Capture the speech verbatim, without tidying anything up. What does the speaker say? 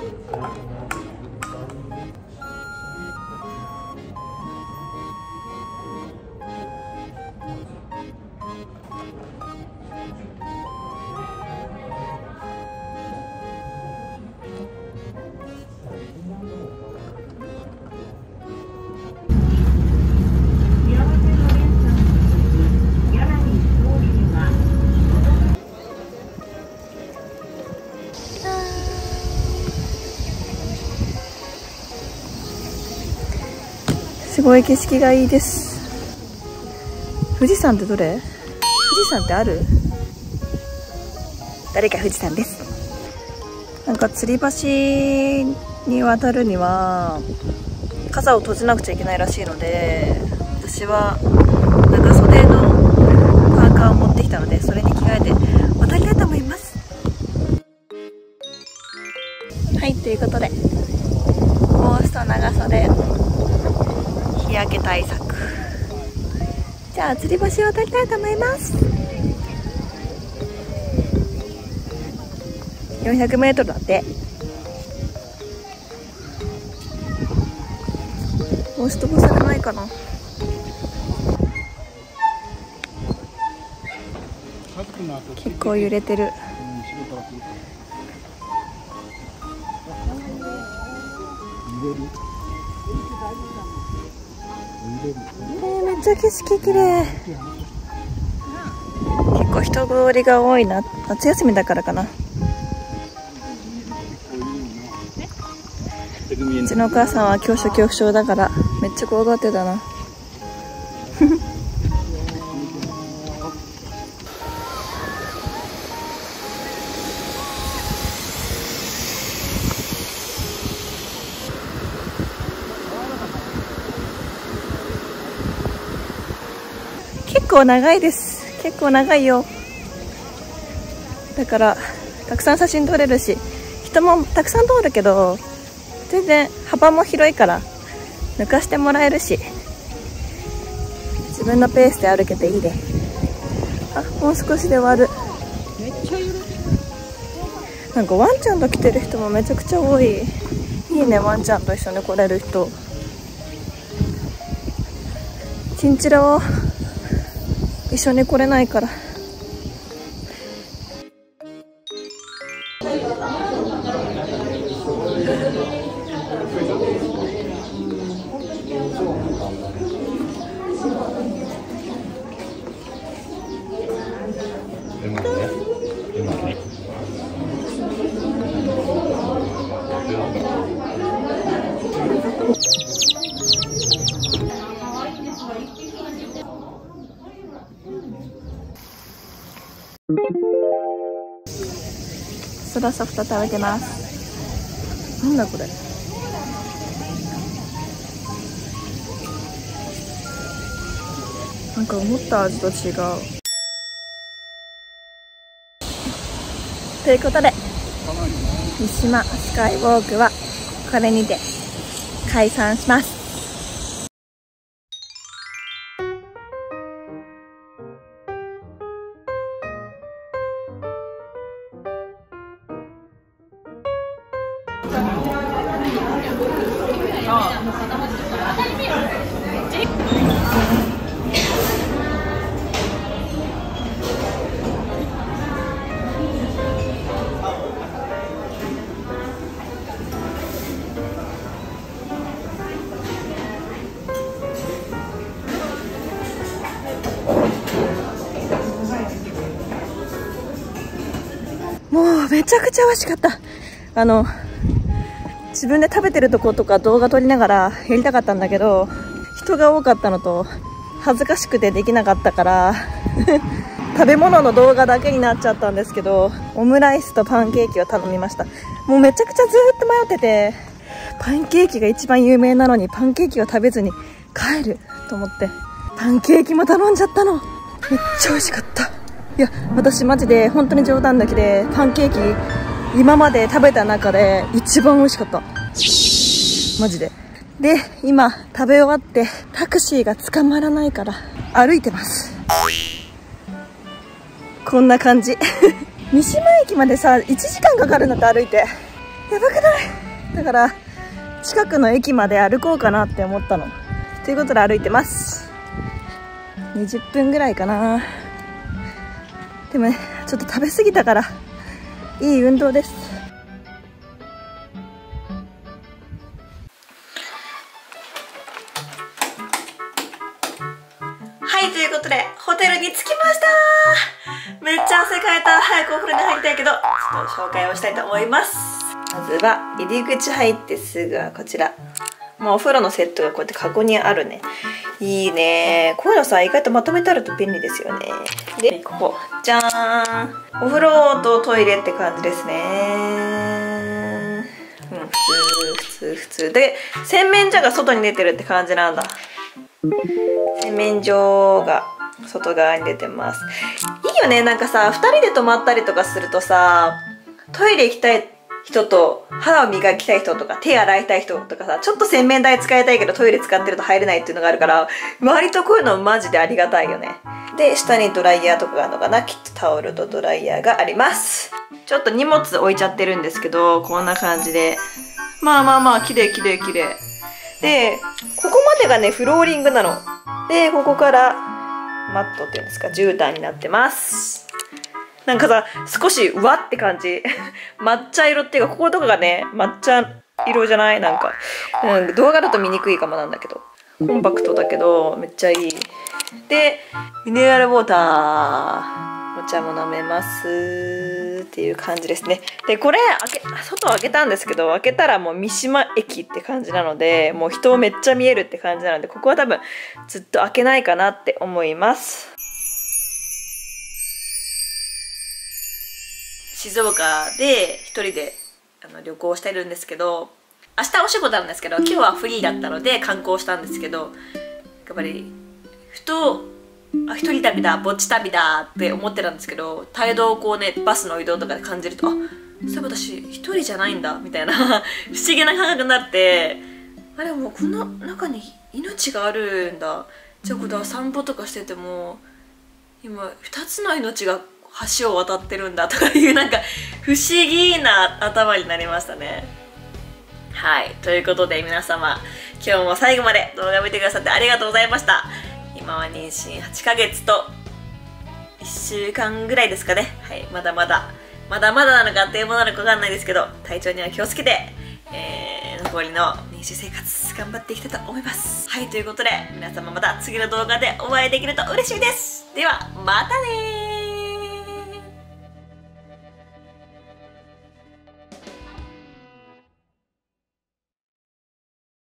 すごい景色がいいです。富士山ってどれ？富士山ってある？誰か富士山です。なんか吊り橋に渡るには傘を閉じなくちゃいけないらしいので、私は長袖のパーカーを持ってきたので、それに着替えて渡りたいと思います。はい、ということで帽子と長袖、日焼け対策。じゃあ吊り橋を渡りたいと思います。よんひゃくメートルだって。帽子飛ばされないかな。結構揺れてる。えー、めっちゃ景色綺麗。結構人通りが多いな。夏休みだからかな。うちのお母さんは高所恐怖症だからめっちゃ怖がってたな。結構長いです。結構長いよ。だからたくさん写真撮れるし、人もたくさん通るけど全然幅も広いから抜かしてもらえるし、自分のペースで歩けていいね。あ、もう少しで終わる。めっちゃ揺れてる。なんかワンちゃんと来てる人もめちゃくちゃ多い。いいね、ワンちゃんと一緒に来れる人。チンチラは一緒に来れないから。ソラソフト食べてます。なんだこれ。なんか思った味と違う。ということで三島スカイウォークはこれにて解散します。もうめちゃくちゃ美味しかった。あの自分で食べてるとことか動画撮りながらやりたかったんだけど、人が多かったのと恥ずかしくてできなかったから食べ物の動画だけになっちゃったんですけど、オムライスとパンケーキを頼みました。もうめちゃくちゃずーっと迷ってて、パンケーキが一番有名なのにパンケーキを食べずに帰ると思ってパンケーキも頼んじゃったの。めっちゃ美味しかった。いや、私マジで本当に冗談抜きでパンケーキ今まで食べた中で一番美味しかった。マジで。で、今食べ終わってタクシーが捕まらないから歩いてます。こんな感じ。三島駅までさいちじかんかかるんだって歩いて。 やばくない？だから近くの駅まで歩こうかなって思ったの。ということで歩いてます。にじゅっぷんぐらいかな。でもね、ちょっと食べ過ぎたからいい運動です。はい、ということでホテルに着きました。めっちゃ汗かいた。早くお風呂に入りたいけど、ちょっと紹介をしたいと思います。まずは入り口入ってすぐはこちら、もうお風呂のセットがこうやってカゴにあるね。いいね。こういうのさ、意外とまとめてあると便利ですよね。で、ここじゃーん、お風呂とトイレって感じですね。うん、普通普通普通で、洗面所が外に出てるって感じなんだ。洗面所が外側に出てます。いいよね。なんかさ、ふたりで泊まったりとかするとさ、トイレ行きたい人と肌を磨きたい人とか手洗いたい人とかさ、ちょっと洗面台使いたいけどトイレ使ってると入れないっていうのがあるから、割とこういうのマジでありがたいよね。で、下にドライヤーとかがあるのかな。きっとタオルとドライヤーがあります。ちょっと荷物置いちゃってるんですけど、こんな感じで、まあまあまあ綺麗綺麗綺麗で、ここまでがねフローリングなので、ここからマットっていうんですか、絨毯になってます。なんかさ、少しうわって感じ抹茶色っていうか、こことかがね抹茶色じゃない？なんか、うん、動画だと見にくいかもなんだけど、コンパクトだけどめっちゃいい。で、ミネラルウォーター、お茶も飲めますっていう感じですね。で、これ開け外開けたんですけど、開けたらもう三島駅って感じなので、もう人めっちゃ見えるって感じなので、ここは多分ずっと開けないかなって思います。静岡で一人であの旅行してるんですけど、明日お仕事なんですけど、今日はフリーだったので観光したんですけど、やっぱりふとあ一人旅だ、ぼっち旅だって思ってたんですけど、態度をこうね、バスの移動とかで感じると、あ、そういえば私一人じゃないんだみたいな不思議な感覚になって、あれもうこの中に命があるんだ、じゃあこれ散歩とかしてても今ふたつの命が橋を渡ってるんだとかいう、なんか不思議な頭になりましたね。はい、ということで皆様、今日も最後まで動画を見てくださってありがとうございました。今は妊娠はちかげつといっしゅうかんぐらいですかね。はい、まだまだまだまだなのかあっという間なのかわかんないですけど、体調には気をつけて、えー、残りの妊娠生活頑張っていきたいと思います。はい、ということで皆様また次の動画でお会いできると嬉しいです。ではまたねー。